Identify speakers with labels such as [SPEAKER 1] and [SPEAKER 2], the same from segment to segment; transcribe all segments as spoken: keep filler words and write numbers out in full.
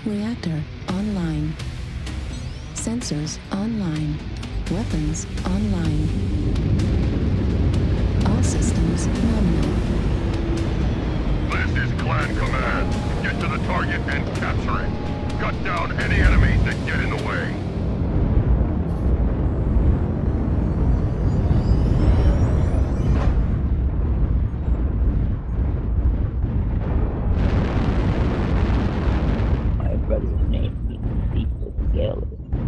[SPEAKER 1] Reactor online. Sensors online. Weapons online. All systems nominal.
[SPEAKER 2] This is Clan Command. Get to the target and capture it. Cut down any enemies that get in the way.
[SPEAKER 3] My brother's name means ceaseless gale.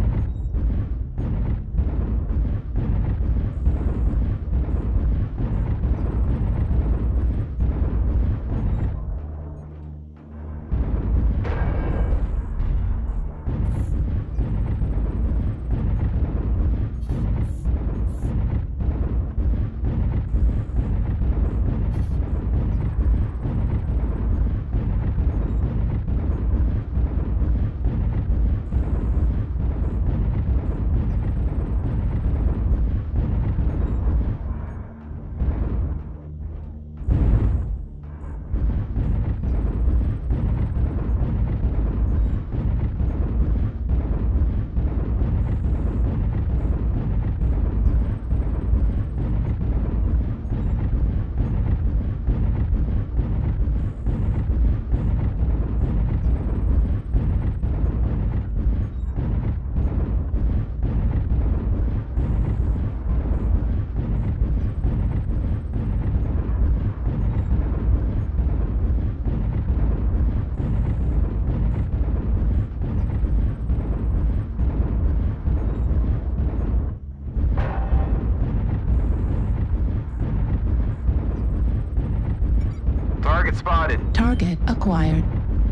[SPEAKER 4] Target spotted.
[SPEAKER 1] Target acquired.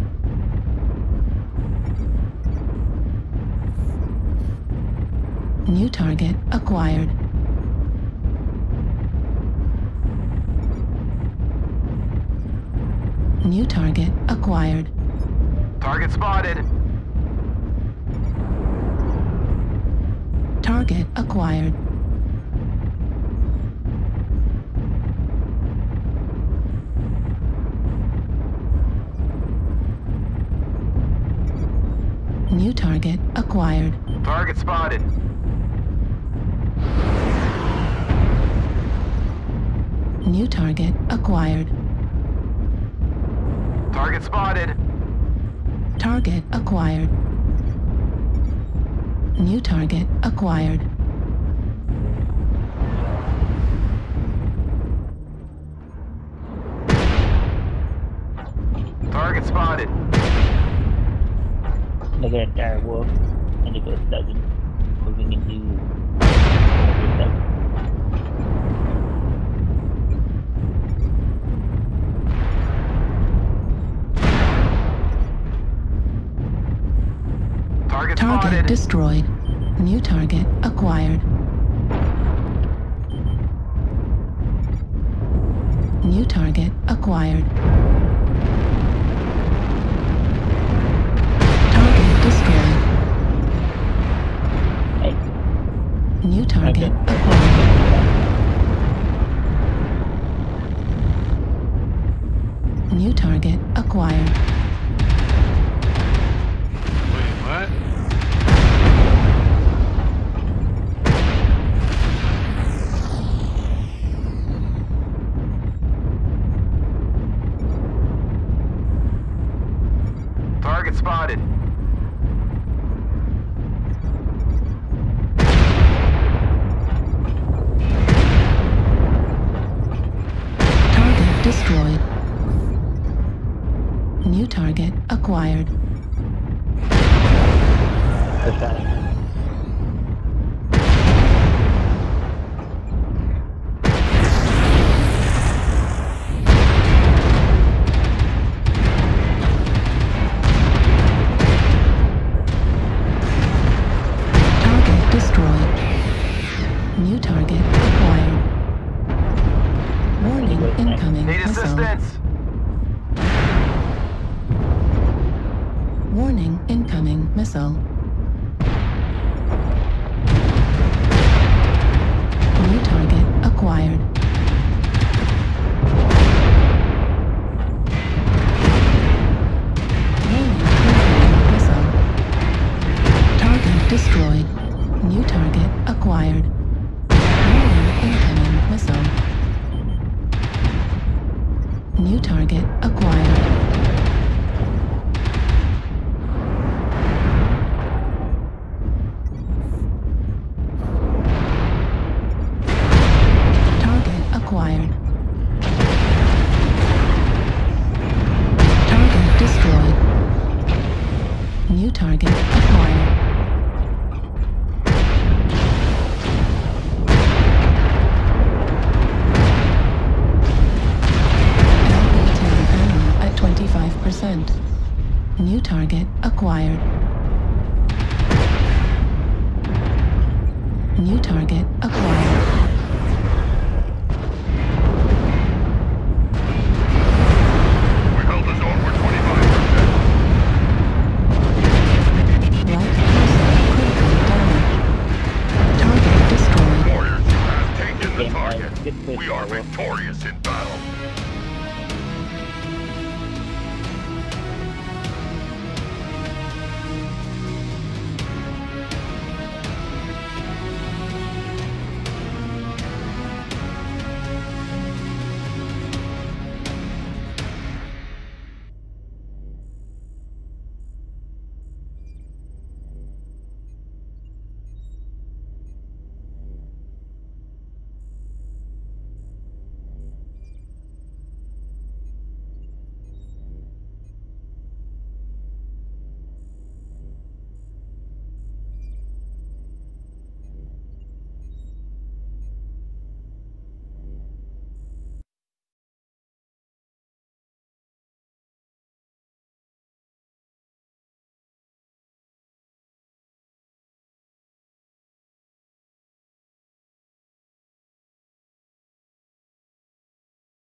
[SPEAKER 1] New target acquired. New target acquired.
[SPEAKER 4] Target spotted.
[SPEAKER 1] Target acquired. New target acquired.
[SPEAKER 4] Target spotted.
[SPEAKER 1] New target acquired.
[SPEAKER 4] Target spotted.
[SPEAKER 1] Target acquired. New target acquired.
[SPEAKER 4] Target spotted.
[SPEAKER 3] Look at entire wolf, and it goes seven, moving into number seven.
[SPEAKER 4] Target
[SPEAKER 1] Target
[SPEAKER 4] spotted.
[SPEAKER 1] destroyed. New target acquired. New target acquired. Target destroyed.
[SPEAKER 3] Hey.
[SPEAKER 1] New target
[SPEAKER 3] Okay.
[SPEAKER 1] acquired. New target acquired.
[SPEAKER 5] Wait, what?
[SPEAKER 4] Target spotted.
[SPEAKER 1] Target destroyed. New target acquired.
[SPEAKER 3] Good shot.
[SPEAKER 1] Target destroyed. New target acquired. Warning incoming
[SPEAKER 4] Need
[SPEAKER 1] missile.
[SPEAKER 4] assistance.
[SPEAKER 1] Warning incoming missile. New target acquired. Warning incoming missile. New target acquired. New incoming missile. New target acquired. Target acquired. Target destroyed. New target acquired. L B ten ammo at twenty-five percent. New target acquired. New target acquired.
[SPEAKER 2] We held the zone for twenty-five percent.
[SPEAKER 1] Light missile critical damage. Target destroyed.
[SPEAKER 2] Warriors have taken the
[SPEAKER 3] Okay, uh,
[SPEAKER 2] target.
[SPEAKER 3] good push,
[SPEAKER 2] We are
[SPEAKER 3] Bravo.
[SPEAKER 2] victorious in battle.